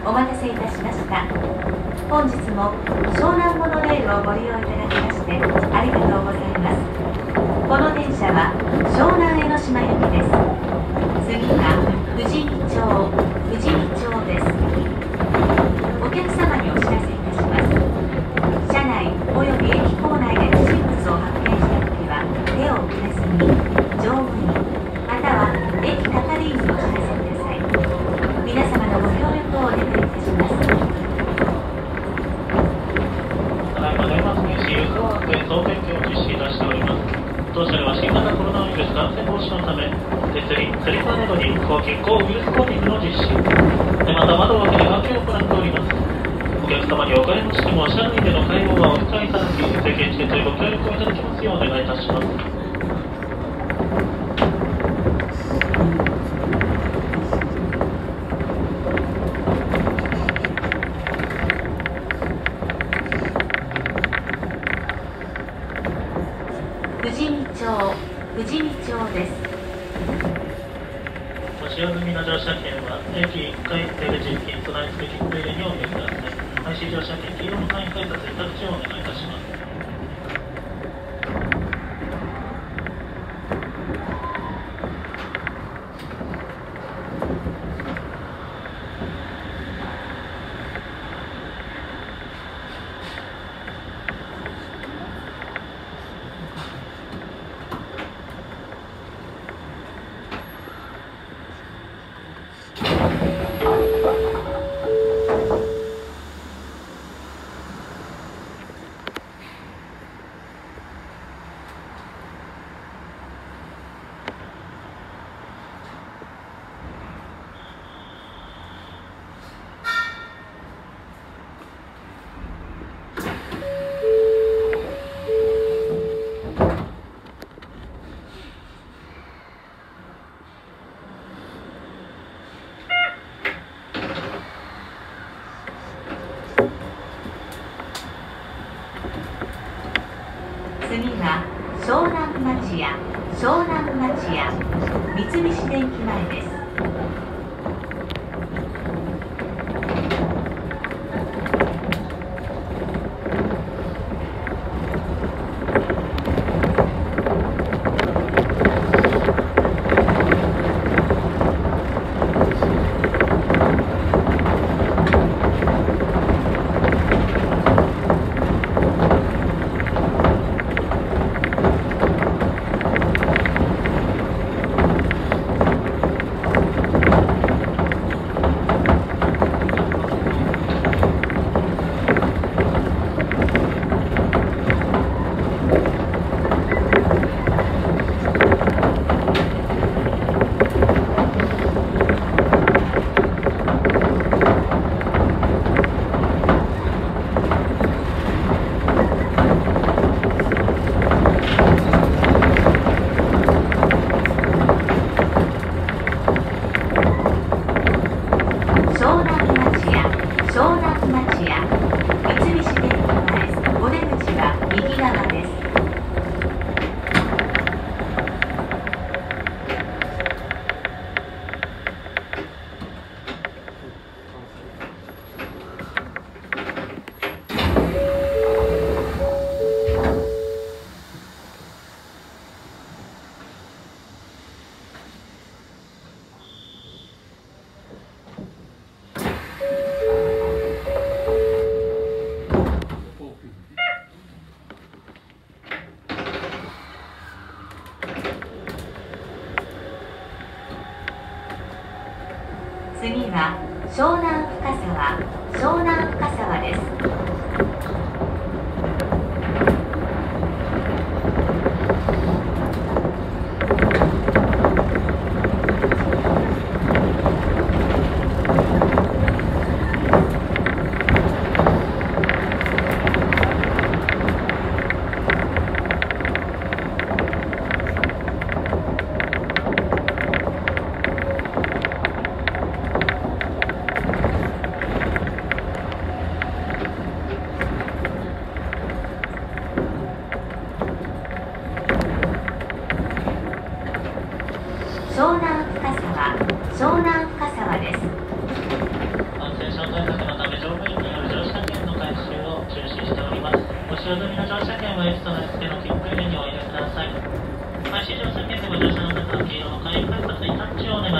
お待たせいたしました。本日も湘南モノレールをご利用いただきましてありがとうございます。この電車は湘南江ノ島行きです。次は富士見町です。お客様にお知らせいたします。車内および駅構内で不審物を発見したときは手を触れずに乗務員または駅係員にお知らせください。皆様のご協力をお願いいたします。 ただいま年末年始輸送安全総点検を実施いたしております。当社では新型コロナウイルス感染防止のため手すり、スリッパなどに抗菌抗ウイルスコーティングの実施また窓を開けて換気を行っております。お客様におかれましても車内での会話はお控えいただき世間知でご協力をいただきますようお願いいたします。 富士見町です。 ご使用済みの乗車券は駅1階出口付近備え付け切符入れにお入れください。IC 乗車券黄色の簡易改札にタッチをお願いいたします。 次は湘南町屋三菱電機前です。次は湘南深沢です。湘南深沢です。 安全車体使用済みの乗車券は S となり付けの切符入れにお入れください。IC 乗車券でご乗車の方は黄色の紙改札にタッチをお願